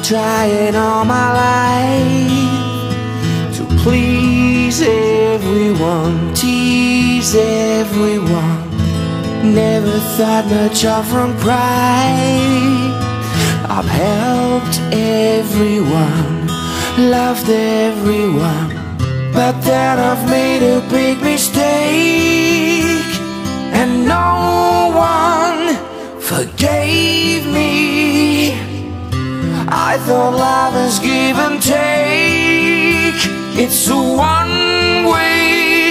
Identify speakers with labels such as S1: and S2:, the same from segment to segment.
S1: trying all my life to please everyone, tease everyone. Never thought much of from pride. I've helped everyone, loved everyone, but then I've made a big mistake, and no one forgave me. I thought love is give and take. It's a one-way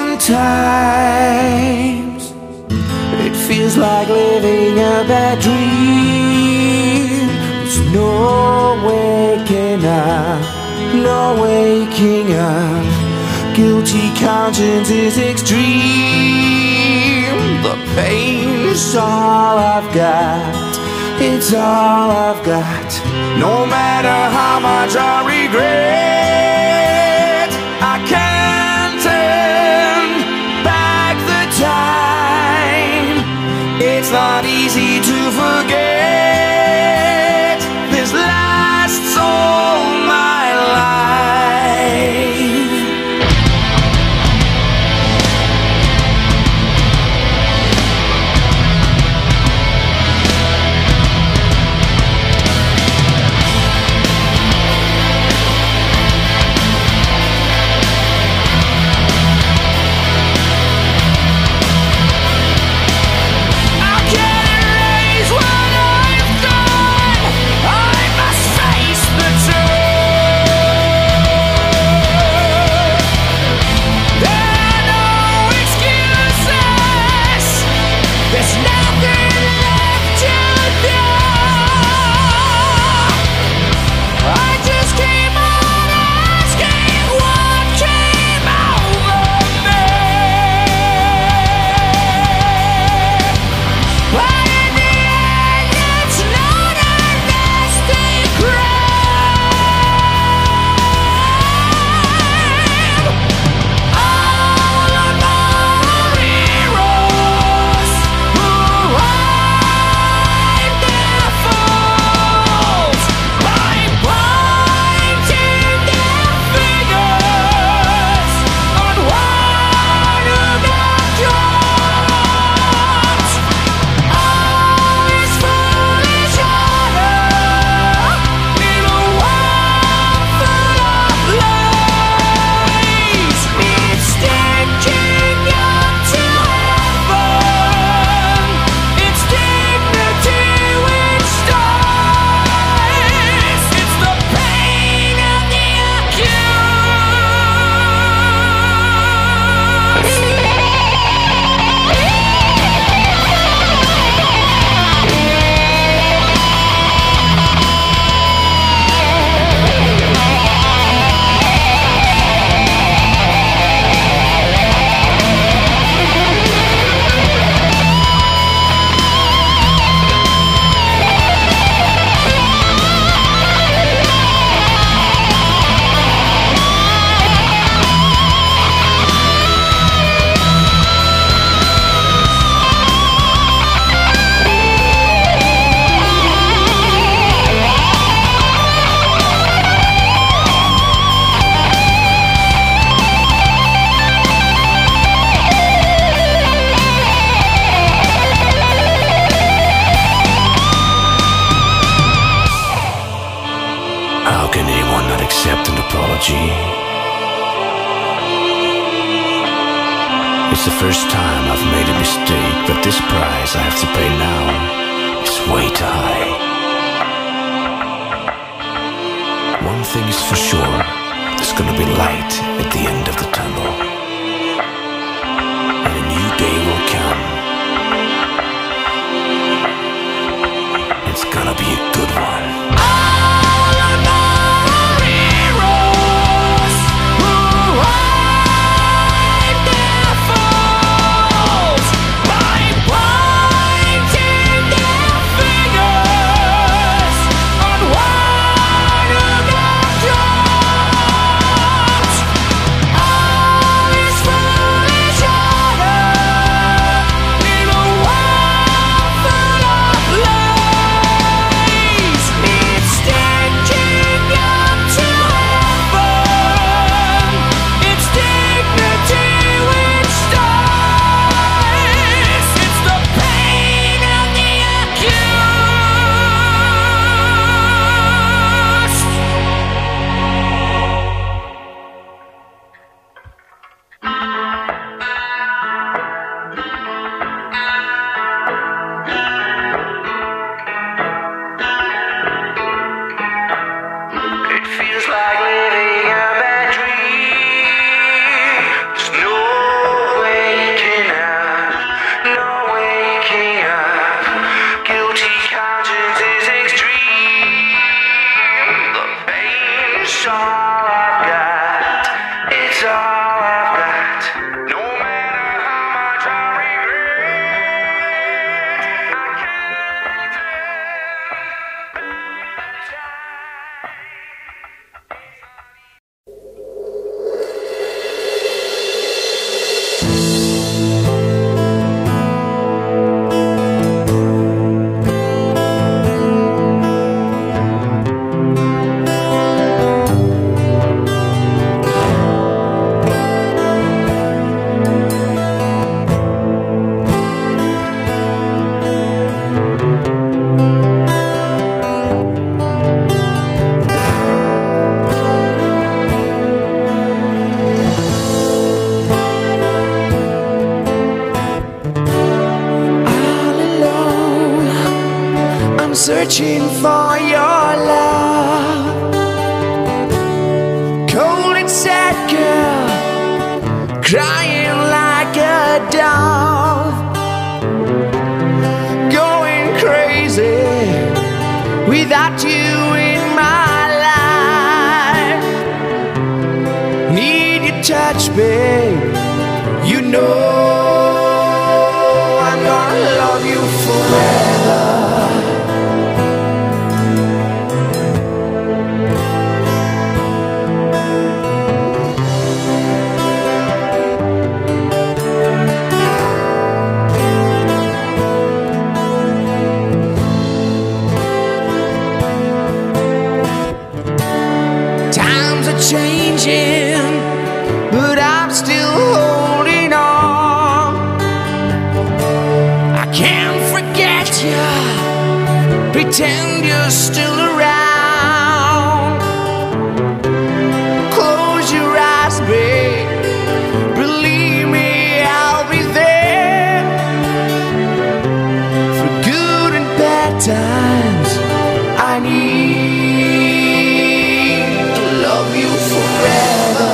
S1: sometimes. It feels like living a bad dream. There's no waking up, no waking up. Guilty conscience is extreme. The pain's all I've got, it's all I've got. No matter how much I regret, I can't turn back the time. It's not easy to forget. This lasts all my life.
S2: How can anyone not accept an apology? It's the first time I've made a mistake, but this price I have to pay now is way too high. One thing is for sure, there's gonna be light at the end of the tunnel, and a new day will come. It's gonna be a good one.
S3: I
S1: searching for your love. Cold and sad girl, crying like a dove, going crazy without you in my life. Need your touch, babe. You know I'm gonna love you forever. Changing, but I'm still holding on. I can't forget you, pretend you're still around. Close your eyes, babe, believe me, I'll be there. For good and bad times, I need to love you forever.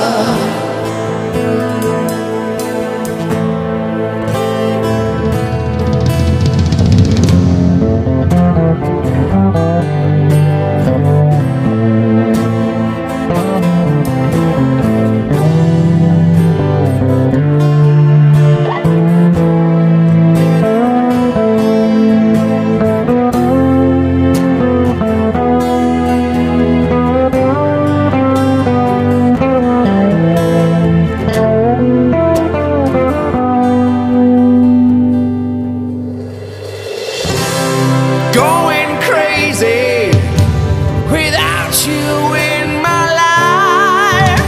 S1: Going crazy without you in my life.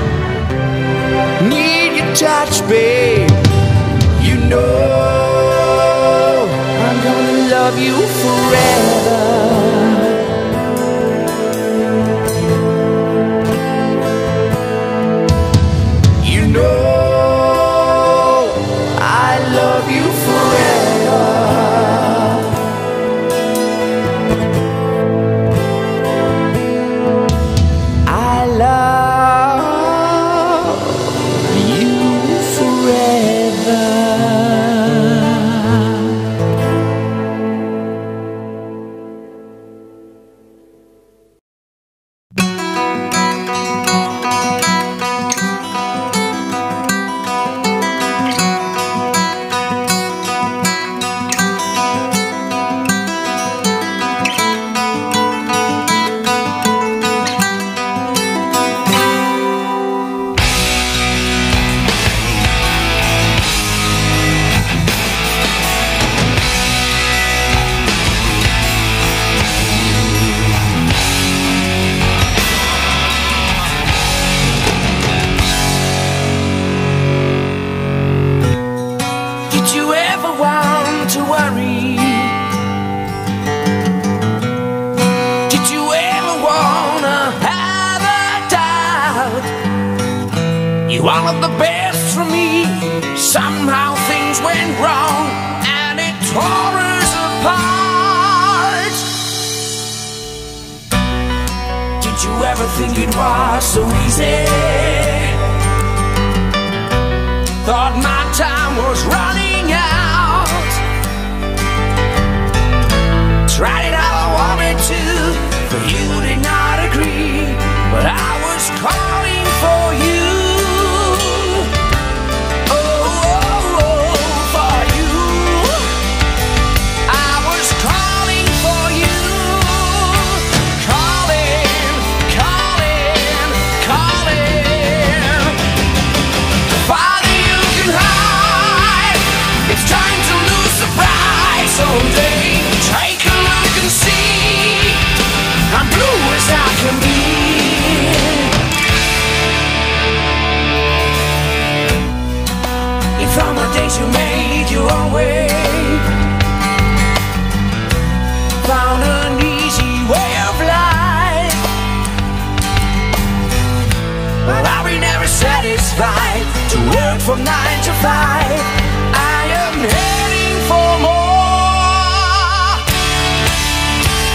S1: Need your touch, babe. You know I'm gonna love you forever. You know I love you forever. Did you ever want to worry? Did you ever wanna have a doubt? You wanted the best from me. Somehow things went wrong and it tore us apart. Did you ever think it was so easy? Thought my time was running out. Tried it how I wanted to, but you did not agree. But I was calling for you. Oh, for you. I was calling for you. Calling, calling, calling. Farther you can hide. It's time to lose surprise someday. Take a look and see. I'm blue as I can be. You found the days you made your own way. Found an easy way of life. But I'll be never satisfied to work from 9 to 5. I am heading for more.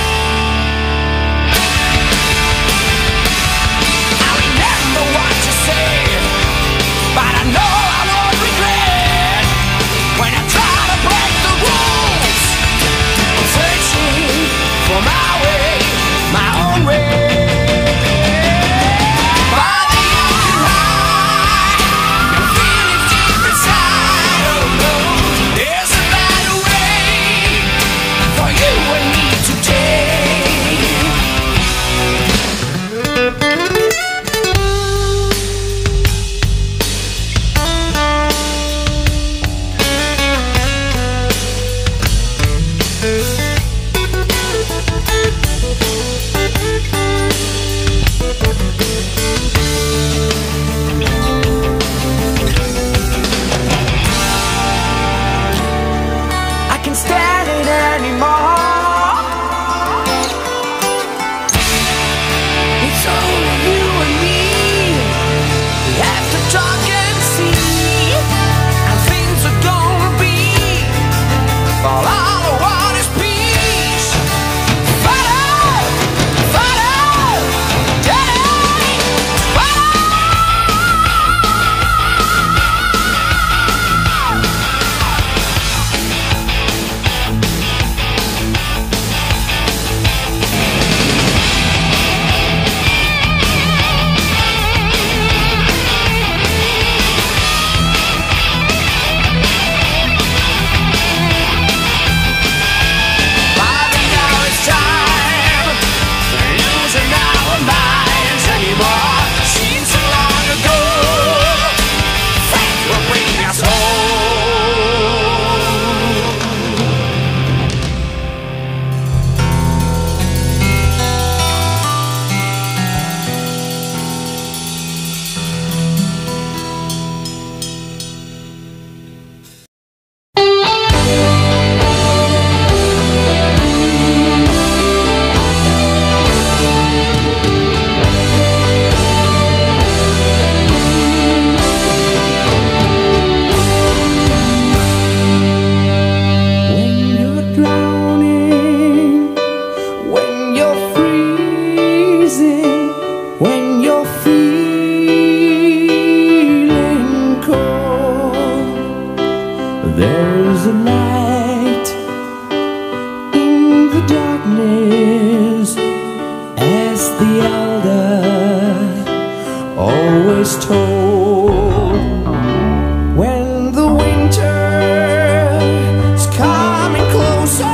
S1: is told. When the winter's coming closer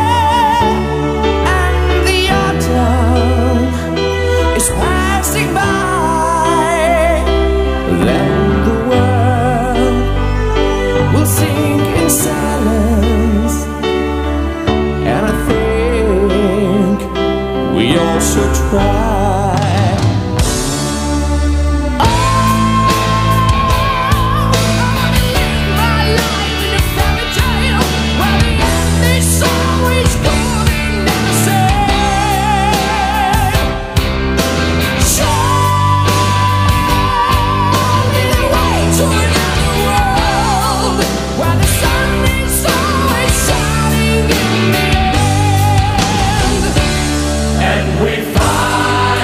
S1: and the autumn is passing by, then the world will sink in silence, and I think we all should try.
S3: We fight.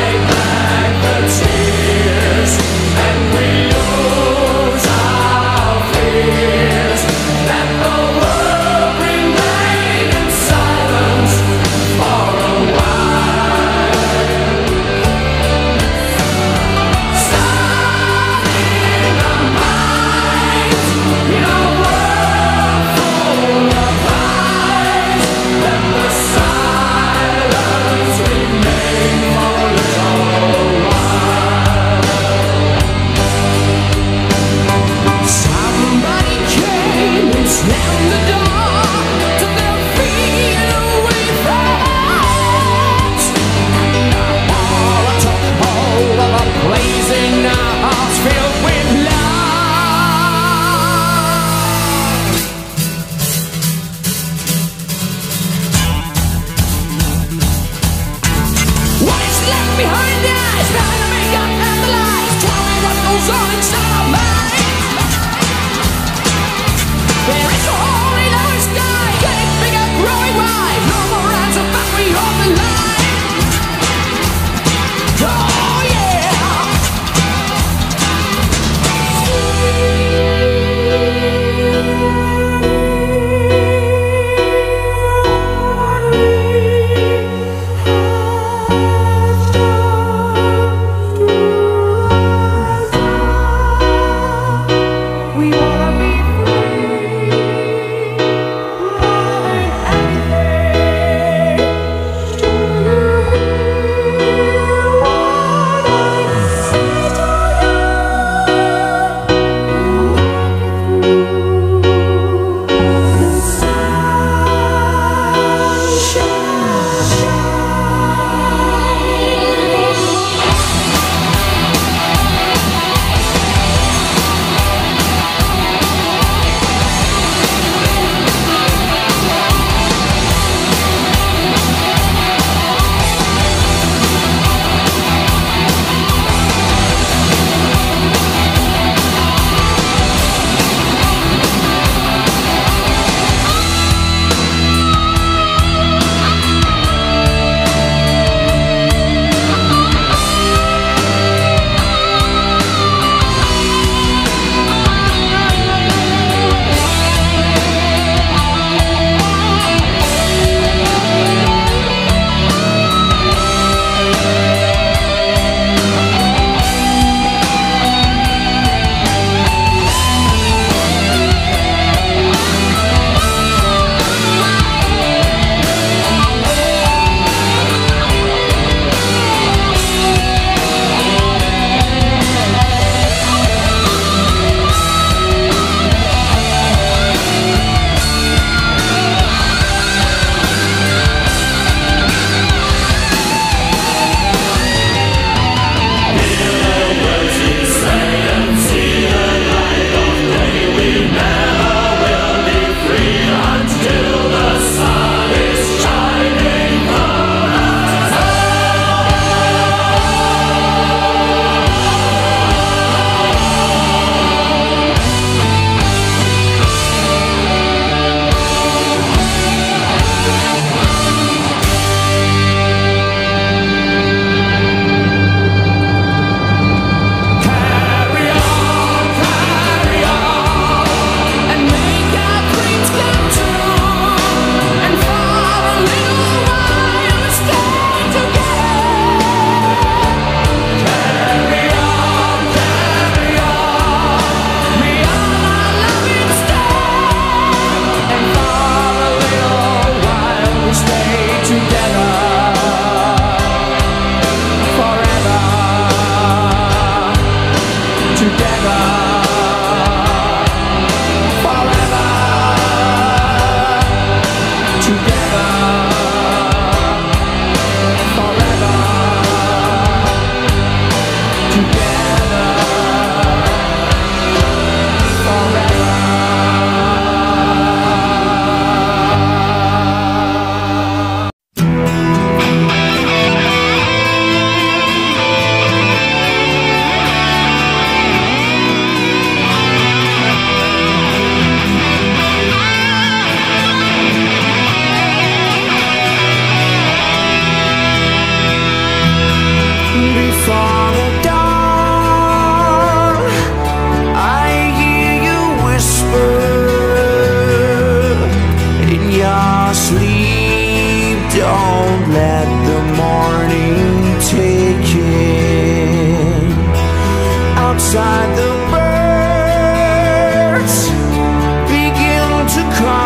S1: Outside the birds begin to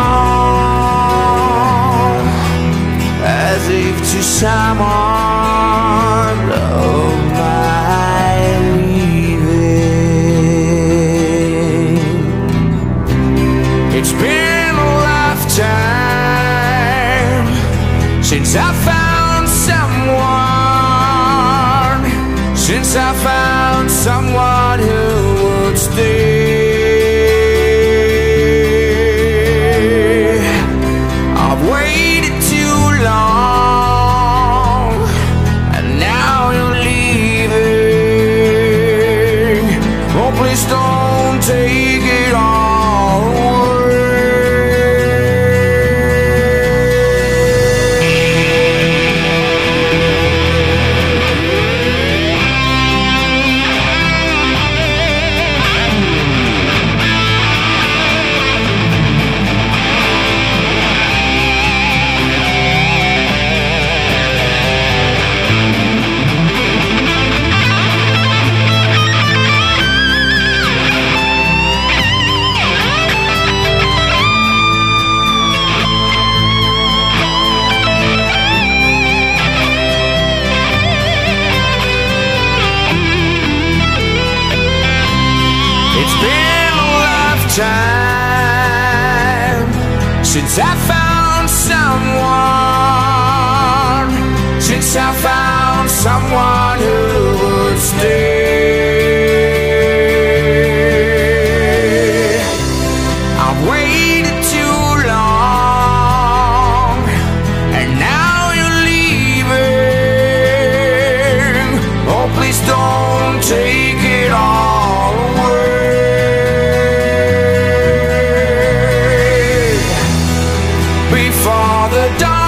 S1: call as if to someone of my leaving. It's been a lifetime since I found someone, since I found someone who would stay. I've waited too long, and now you're leaving. Oh, please don't take it all away. It's been a lifetime since I found someone, since I found someone who would stay. I've waited too long, and now you're leaving. Oh, please don't take it all away. Before the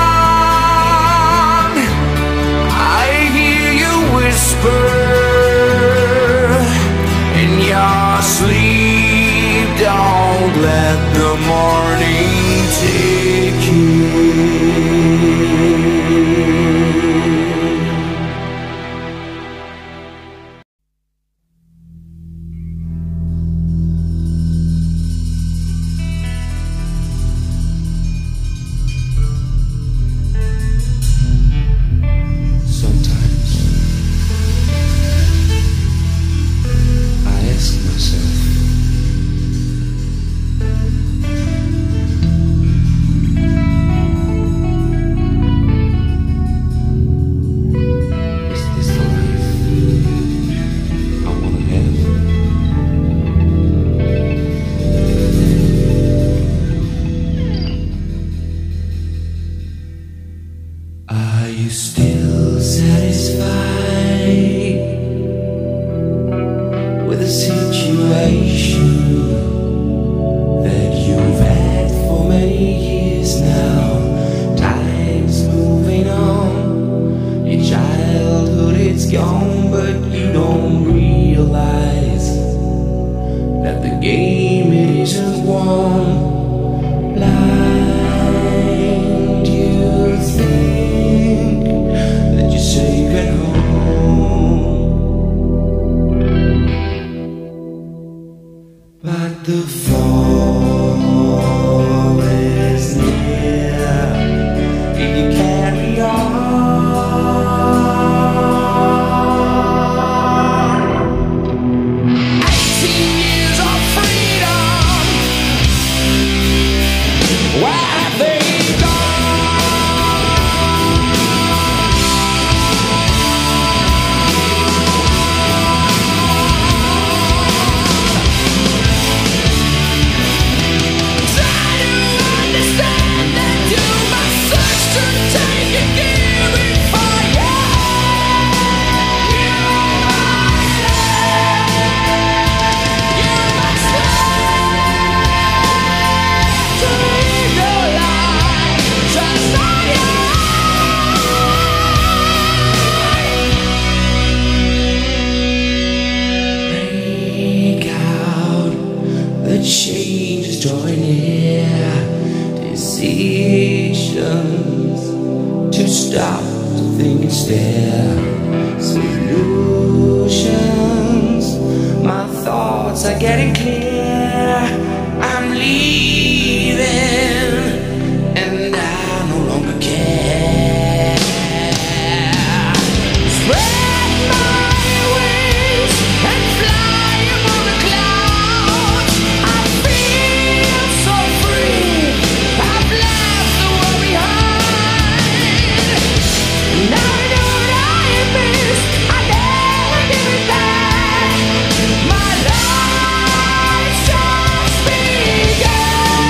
S1: dawn, I hear you whisper in your sleep. Don't let the morning take you. Are you still satisfied with the situation that you've had for many years now? Time's moving on, your childhood is gone, but you don't realize that the game it isn't won. Blind, you think that you're safe at home, but the fall is near. Can you carry on? change is drawing near. Decisions to stop, to think instead. Solutions, my thoughts are getting clear. I'm leaving and I no longer care. Spread my wings and fly among the clouds. I feel so free. I've left the world behind. Now I know what I miss. I never give it back. My life just began.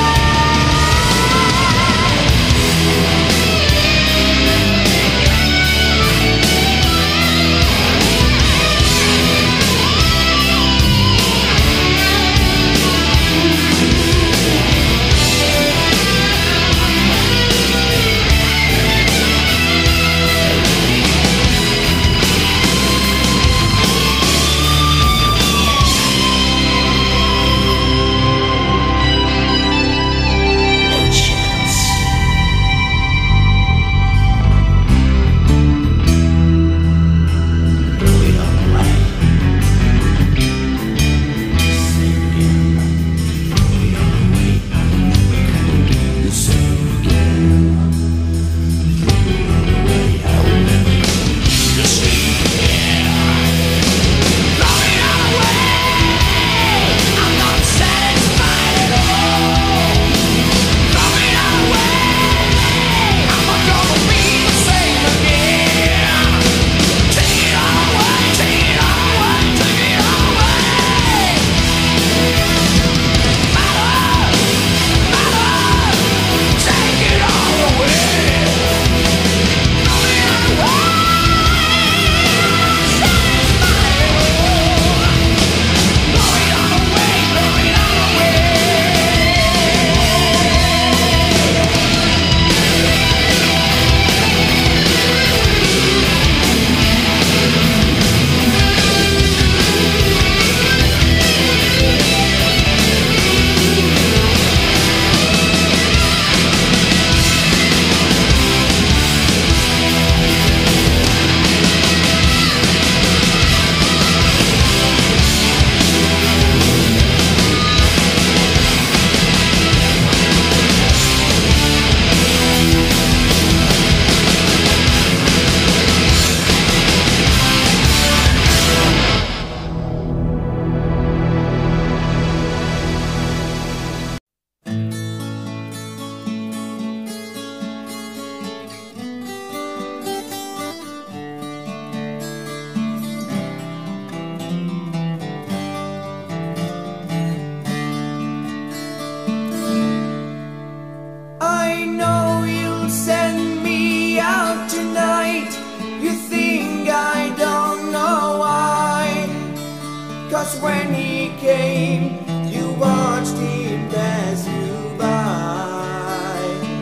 S1: When he came, you watched him pass you by.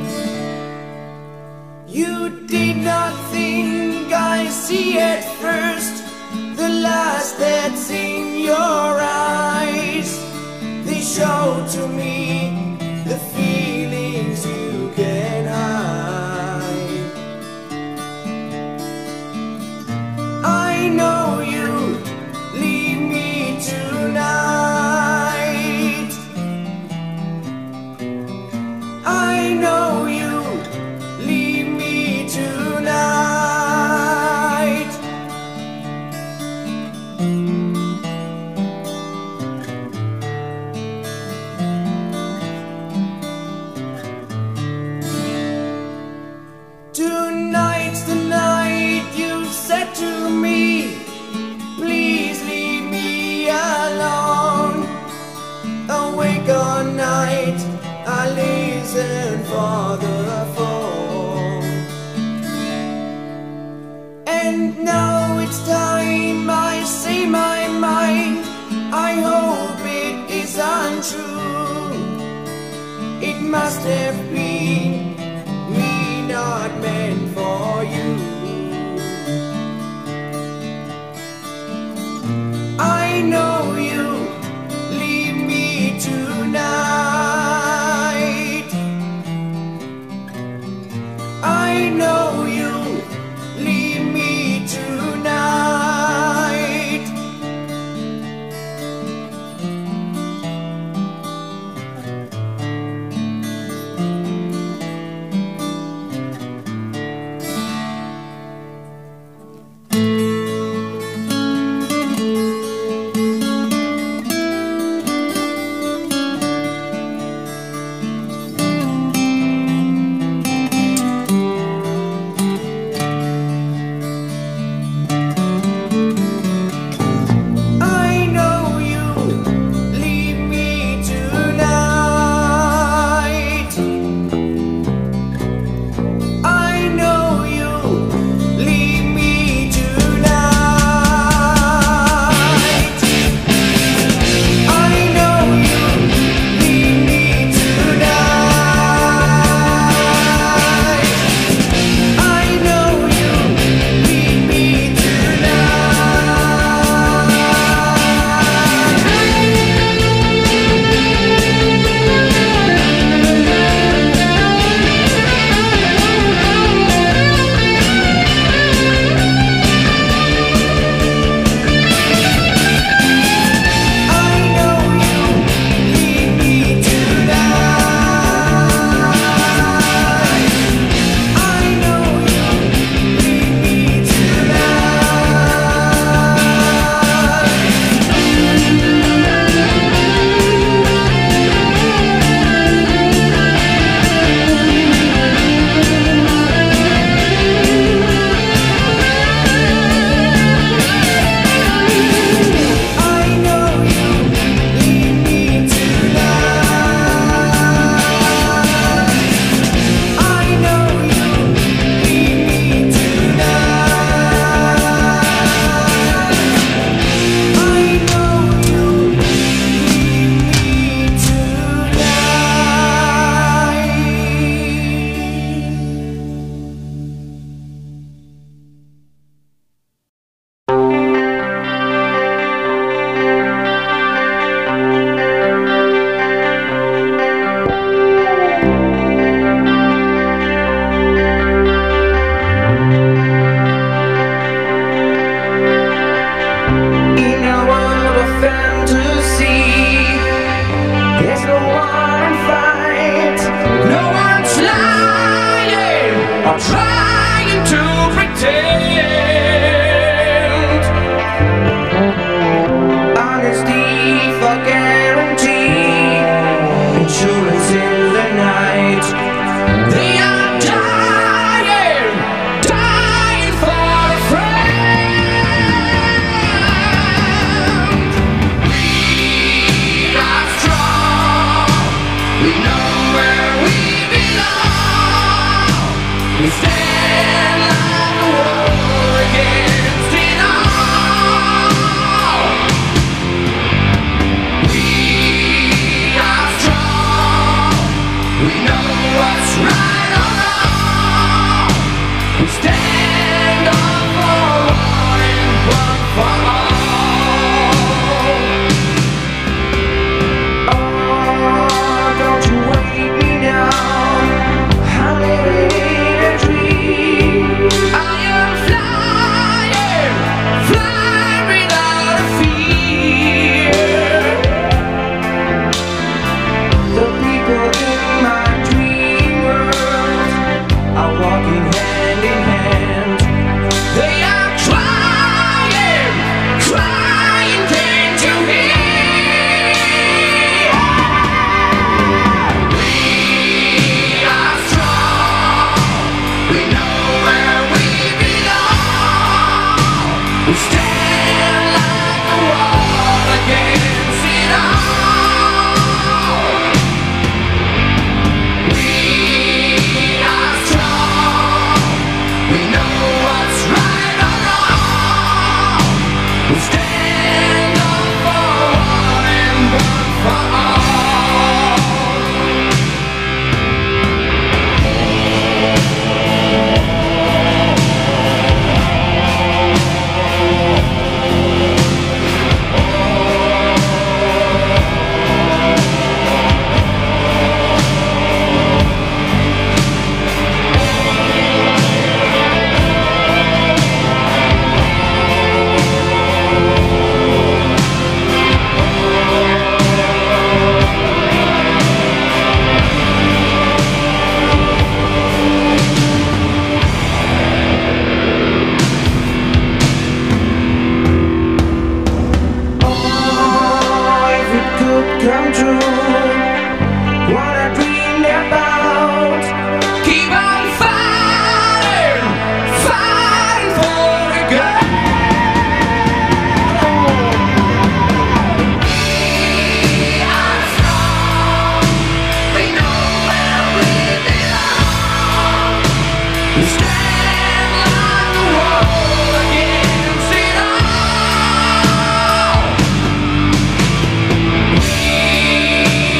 S1: You did not think I see at first the lust that's in your eyes. They show to me the feelings you can hide. I know you leave me tonight. I know you leave me tonight. Tonight's the night you said to me, please leave me alone. Awake all night, I listen for the phone. And now it's time I say my mind. I hope it is untrue. It must have been me, not meant for you. I know you leave me tonight. with a guarantee, insurance in the night. They are dying, dying for a friend. We are strong, we know where we belong. We stand like a war against it all. We are strong, we know what's right or wrong. We stand up for one and one for all. Oh, don't you wake me now, I am flying, flying without a fear. The people in my dream world are walking hand in hand. They are crying, crying, can't you hear? We are strong, we know where we belong. We stand like a wall against it all. We are strong, we know what's right or wrong. We stand up for one and one for all. Come true, what I dreamed about. Keep on fighting, fighting for the good. We are strong, we know where we belong. We stand like a wall against it all. We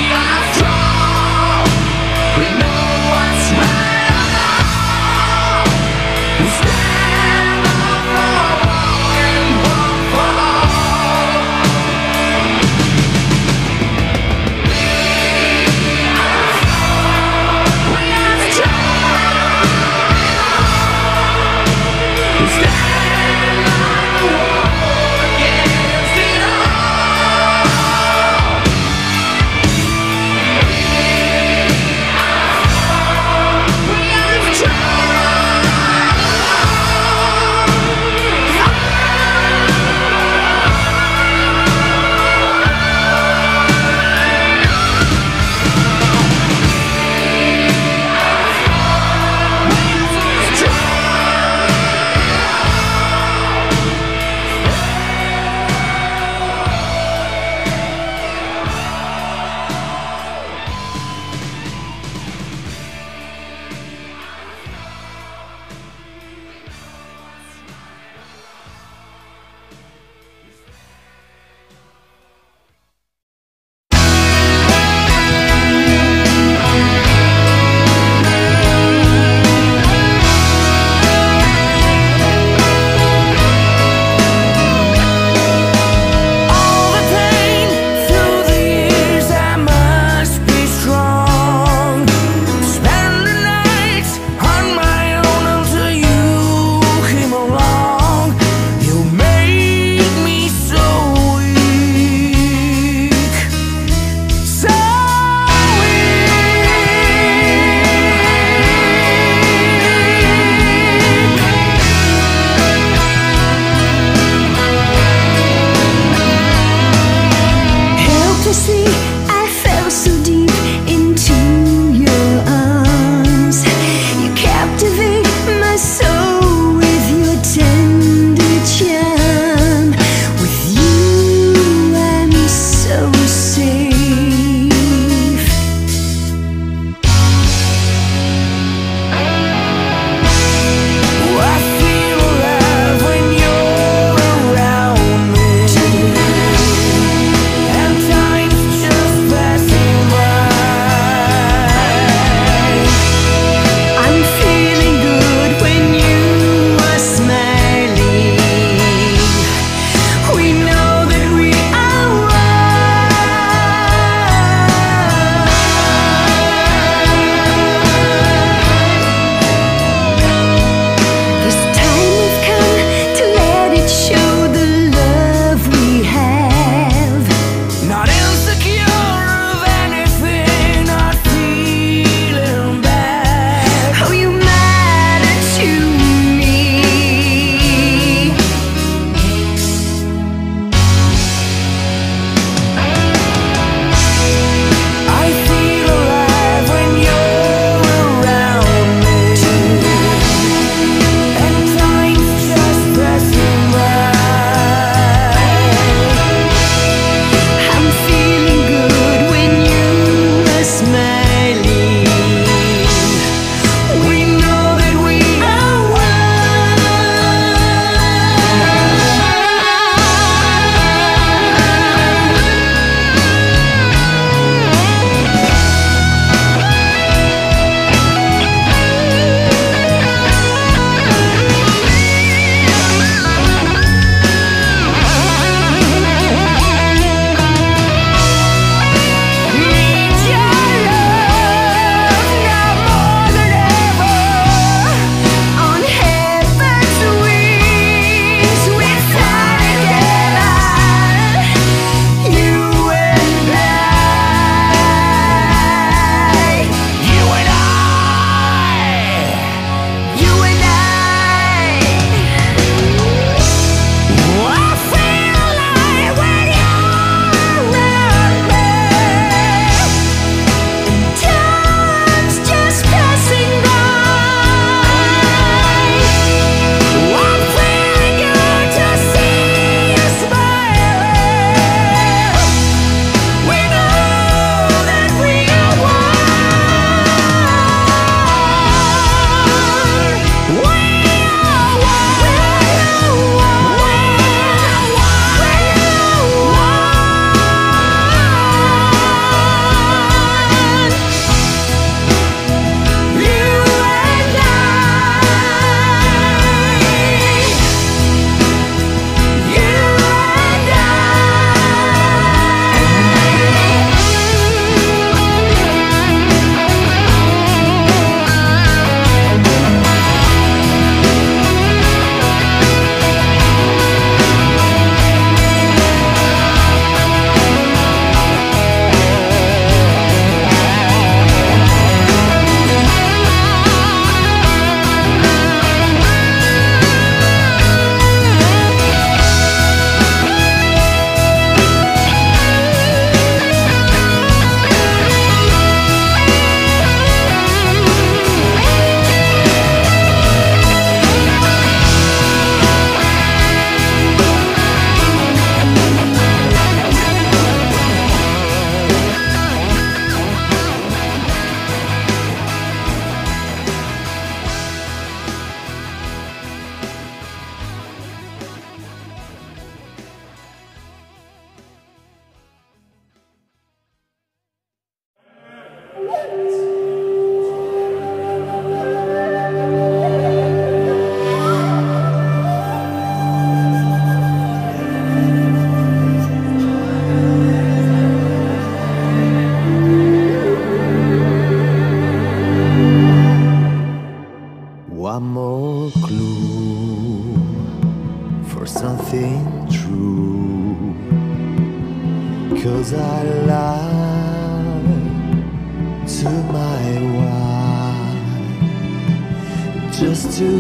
S3: 'cause I lied to my wife just to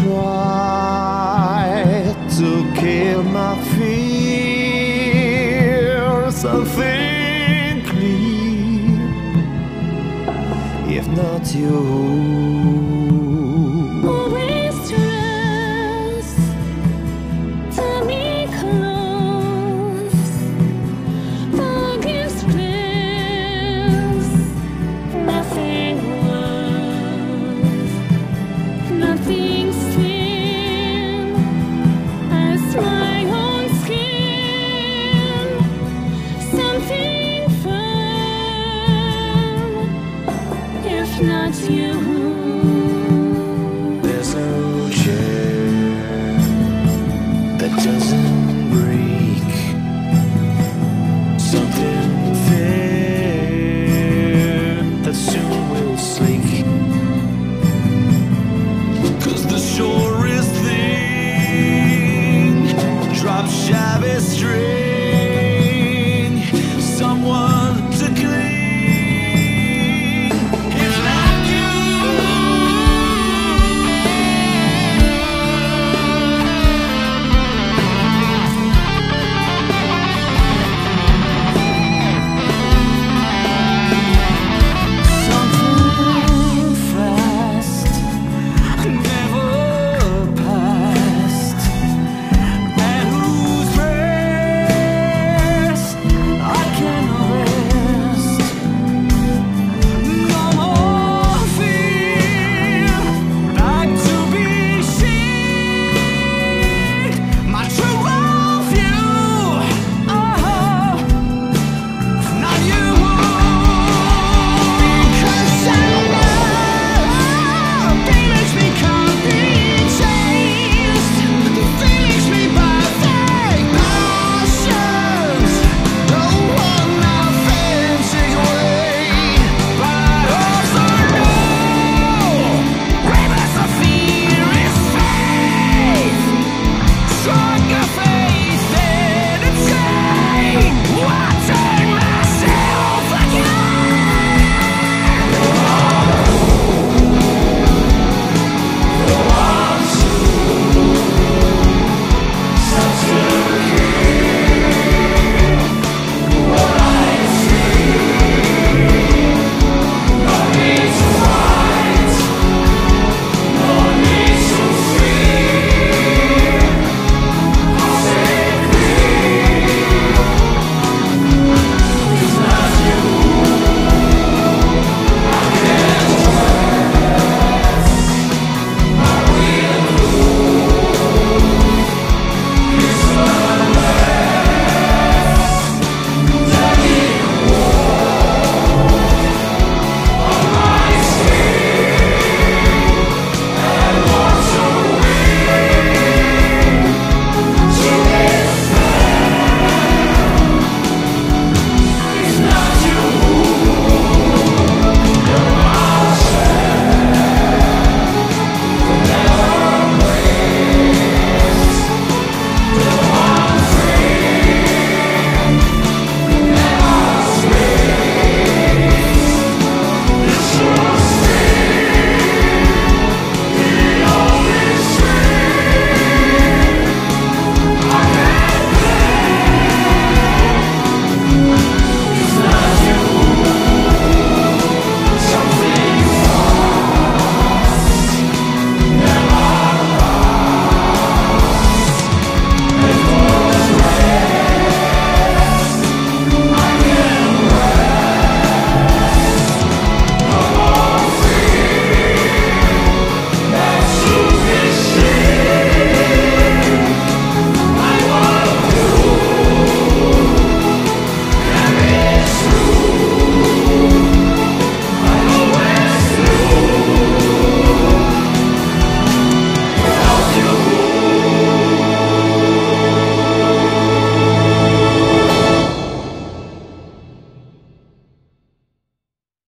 S3: try to kill my fears. Something clear, if not you.
S4: Always trust, tie me close, forgive plans, nothing worth, nothing sin as my own skin, something firm, if not you.
S3: There's no chair that doesn't break, something thin that soon will sink, 'cause the surest thing drops shabby string. Someone